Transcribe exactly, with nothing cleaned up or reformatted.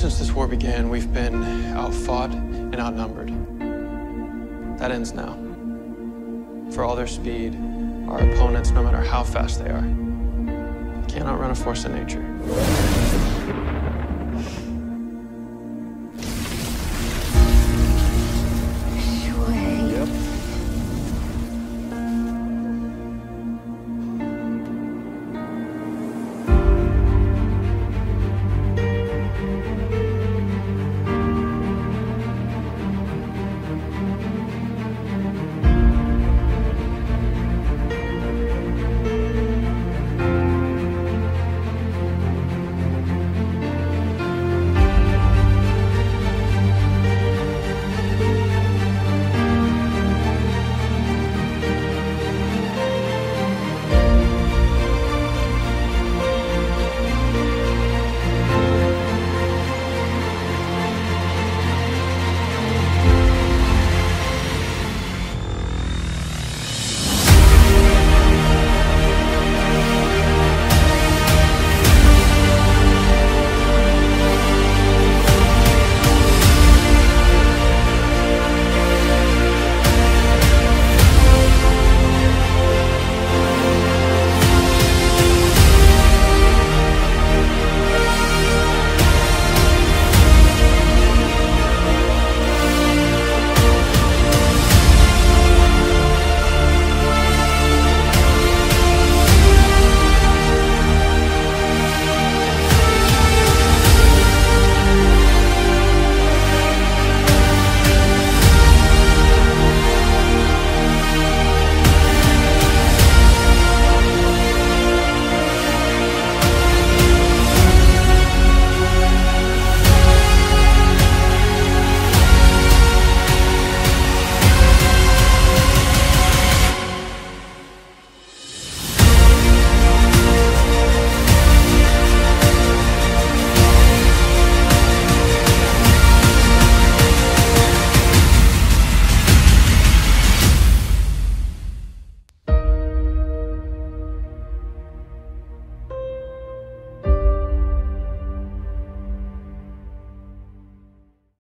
since this war began, we've been outfought and outnumbered. That ends now. For all their speed, our opponents, no matter how fast they are, cannot run a force of nature.